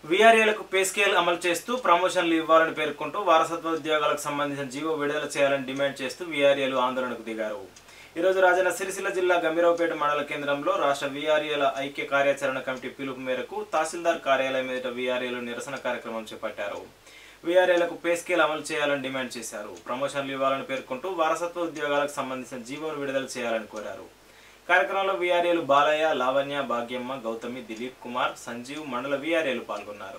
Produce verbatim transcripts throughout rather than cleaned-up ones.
వీఆర్ఏలకు pay scale అమలు చేస్తూ ప్రమోషన్లు ఇవ్వాలని పేర్కొంటూ వారసత్వ ఉద్యోగాలకు సంబంధించిన జీవో విడుదల చేయాలని డిమాండ్ చేస్తూ వీఆర్ఏలు ఆందోళనకు దిగారు. ఈరోజు రాజన్న సిరిసిల్ల జిల్లా గంభీరావుపేట మండల కేంద్రంలో రాష్ట్ర వీఆర్ఏల ఐక్య కార్యాచరణ కమిటీ పిలుపు మేరకు తహసీల్దార్ కార్యాలయం ఎదుట వీఆర్ఏలు నిరసన కార్యక్రమం చేపట్టారు. వీఆర్ఏలకు పే స్కేల్ అమలు చేయాలని డిమాండ్ చేశారు. ప్రమోషన్లు ఇవ్వాలని పేర్కొంటూ వారసత్వ ఉద్యోగాలకు సంబంధించిన జీవోను విడుదల చేయాలని కోరారు. కార్యక్రమంలో వీఆర్ఏలు బాలయ్య, లావణ్య, భాగ్యమ్మ, గౌతమి, దిలీప్ కుమార్, సంజీవ్ మండల వీఆర్ఏలు పాల్గొన్నారు.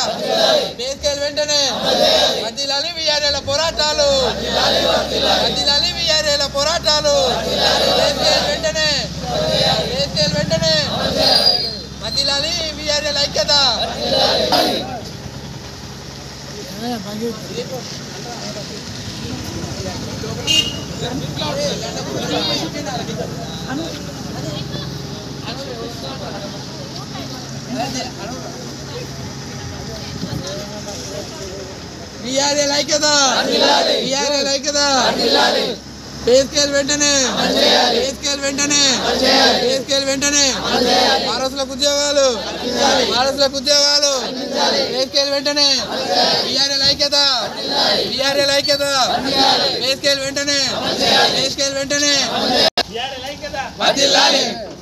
వీఆర్ఏ ఐక్యత వీఆర్ఏ ఐక్యత పే స్కేల్ వెంటనే పే స్కేల్ వెంటనే పే స్కేల్ వెంటనే వారసులకు ఉద్యోగాలు వారసులకు ఉద్యోగాలు పే స్కేల్ వెంటనే వీఆర్ఏ ఐక్యత వీఆర్ఏ ఐక్యత పే స్కేల్ వెంటనే పే స్కేల్ వెంటనే వర్ధిల్లాలి.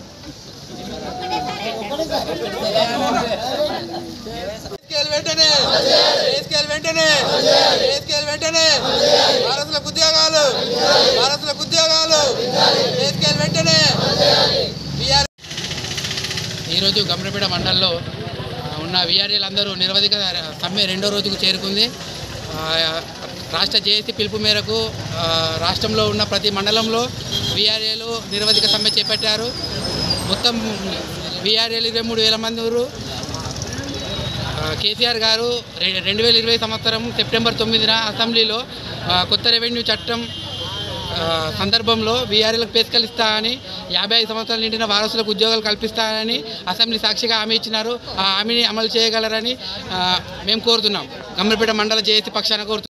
వెంటనే వెంటనే వెంటనే వారసులకు ఉద్యోగాలు వారసులకు ఉద్యోగాలు వెంటనే. ఈరోజు గంభీరావుపేట మండలంలో ఉన్న వీఆర్ఏలందరూ నిరవధిక సమ్మె రెండో రోజుకు చేరుకుంది. రాష్ట్ర జేఏసీ పిలుపు మేరకు రాష్ట్రంలో ఉన్న ప్రతి మండలంలో వీఆర్ఏలు నిరవధిక సమ్మె చేపట్టారు. మొత్తం వీఆర్ఏలు ఇరవై మూడు వేల మంది. కేసీఆర్ గారు రెండు వేల ఇరవై సంవత్సరం సెప్టెంబర్ తొమ్మిదిన అసెంబ్లీలో కొత్త రెవెన్యూ చట్టం సందర్భంలో వీఆర్ఏలకు పే స్కేల్ ఇస్తానని, యాభై ఐదు సంవత్సరాలు నిండిన వారసులకు ఉద్యోగాలు కల్పిస్తానని అసెంబ్లీ సాక్షిగా హామీ ఇచ్చినారు. ఆ హామీని అమలు చేయగలరని మేము కోరుతున్నాం. గంభీరావుపేట మండల జేఏసీ పక్షాన కోరుతున్నాం.